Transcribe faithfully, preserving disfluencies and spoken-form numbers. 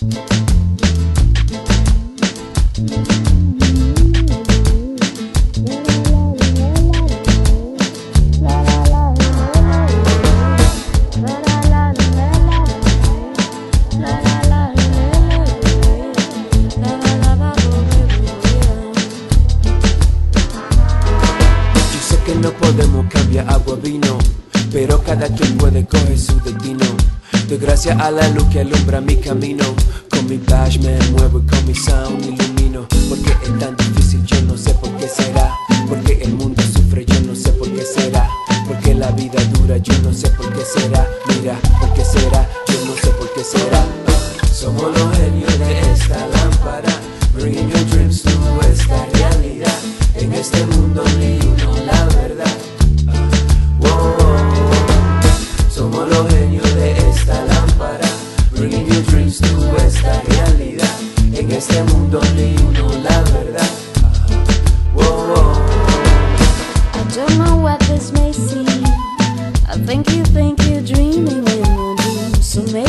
No podemos cambiar agua vino, pero cada quien puede coger su destino. Doy gracias a la luz que alumbra mi camino. Con mi bash me muevo y con mi sound ilumino. Porque es tan difícil, yo no sé por qué será. Porque el mundo sufre, yo no sé por qué será. Porque la vida dura, yo no sé por qué será. Mira, por qué será, yo no sé por qué será. Somos los genios de esta lámpara, bringing your dreams to esta realidad. En este mundo ni uno la verdad. uh, wow, wow. Somos los genios de esta lámpara, bringing your dreams to esta realidad. En este mundo ni uno la verdad. uh, wow, wow. I don't know what this may seem. I think you think you're dreaming in a dream. So maybe